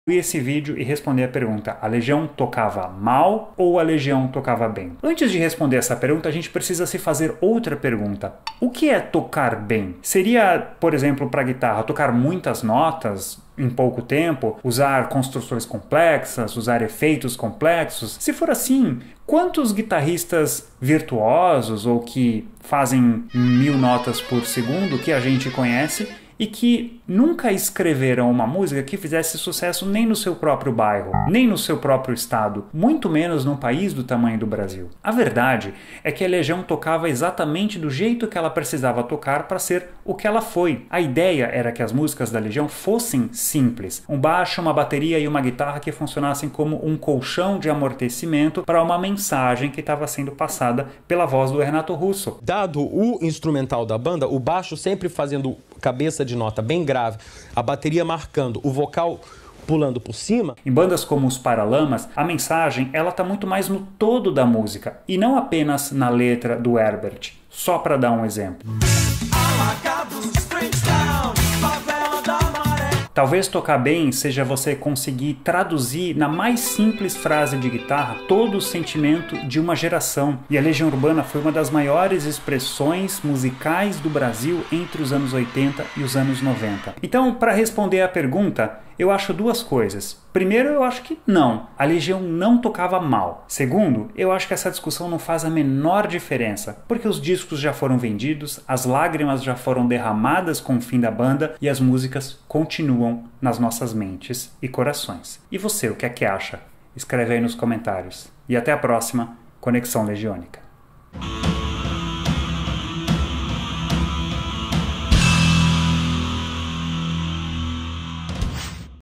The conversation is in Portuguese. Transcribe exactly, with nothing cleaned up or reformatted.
esse vídeo e responder a pergunta: a Legião tocava mal ou a Legião tocava bem? Antes de responder essa pergunta, a gente precisa se fazer outra pergunta. O que é tocar bem? Seria, por exemplo, para guitarra, tocar muitas notas em pouco tempo, usar construções complexas, usar efeitos complexos? Se for assim, quantos guitarristas virtuosos ou que fazem mil notas por segundo que a gente conhece e que nunca escreveram uma música que fizesse sucesso nem no seu próprio bairro, nem no seu próprio estado, muito menos num país do tamanho do Brasil? A verdade é que a Legião tocava exatamente do jeito que ela precisava tocar para ser o que ela foi. A ideia era que as músicas da Legião fossem simples, um baixo, uma bateria e uma guitarra que funcionassem como um colchão de amortecimento para uma mensagem que estava sendo passada pela voz do Renato Russo. Dado o instrumental da banda, o baixo sempre fazendo cabeça de nota bem grave, a bateria marcando, o vocal pulando por cima. Em bandas como os Paralamas, a mensagem ela tá muito mais no todo da música e não apenas na letra do Herbert. Só para dar um exemplo. Talvez tocar bem seja você conseguir traduzir na mais simples frase de guitarra todo o sentimento de uma geração. E a Legião Urbana foi uma das maiores expressões musicais do Brasil entre os anos oitenta e os anos noventa. Então, para responder à pergunta, eu acho duas coisas. Primeiro, eu acho que não, a Legião não tocava mal. Segundo, eu acho que essa discussão não faz a menor diferença, porque os discos já foram vendidos, as lágrimas já foram derramadas com o fim da banda e as músicas continuam nas nossas mentes e corações. E você, o que é que acha? Escreve aí nos comentários. E até a próxima Conexão Legiônica.